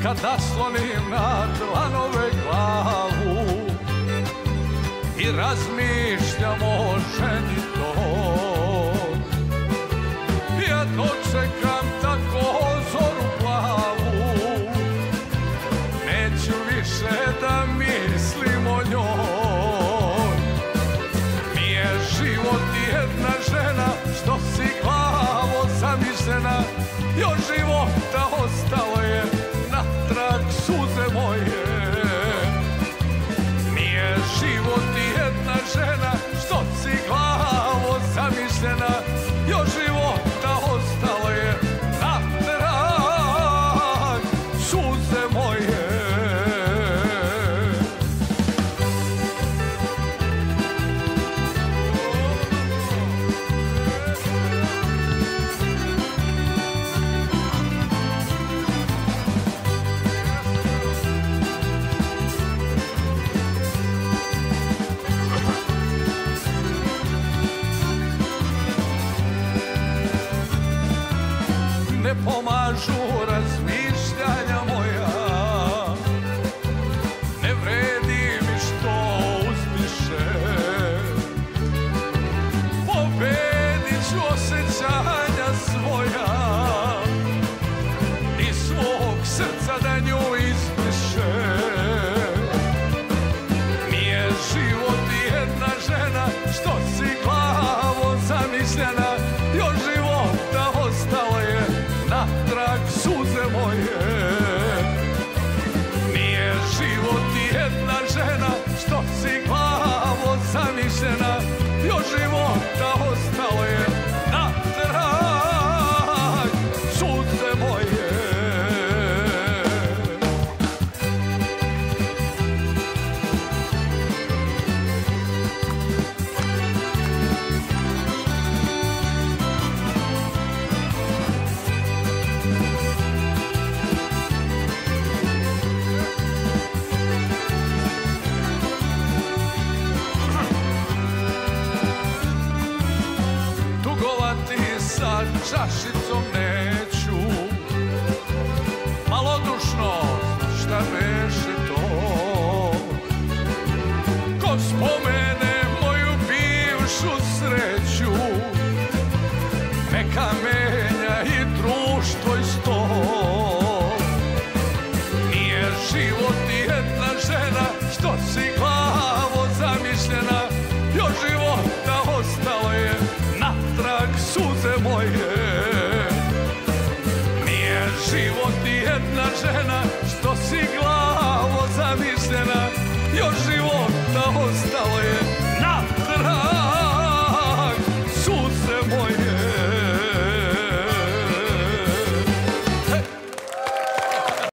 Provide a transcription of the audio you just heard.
kad naslonim na dlanove glavu i razmišljam o ženi toj. Ja dočekam tako zoru plavu, neću više da mislim o njoj. Mi je život jedna žena, što si glavo zamišljena, još života ostalo je natrag suze moje. Mi je život jedna žena, što si glavo zamišljena, još života ostalo je natrag suze moje. Ne pomažu razmišljanja moja, ne vredi mi što uzdiše. Pobedit ću osjećanja svoja i svog srca da nju izbriše. Mi je život jedna žena, što si glavo zamišljena, još života ostalo je natrag suze moje. Mi je život jedna žena, što si glavo zamišljena, još života ostalo je natrag suze moje. Sa čašicom neću, malodušnost, šta beše to? Ko spomene moju bivšu sreću, neka menja i društvo i sto. Nije život jedna žena, što si glavo zamišljena, još života ostalo je natrag suze moje. Nije život jedna žena, što si glavo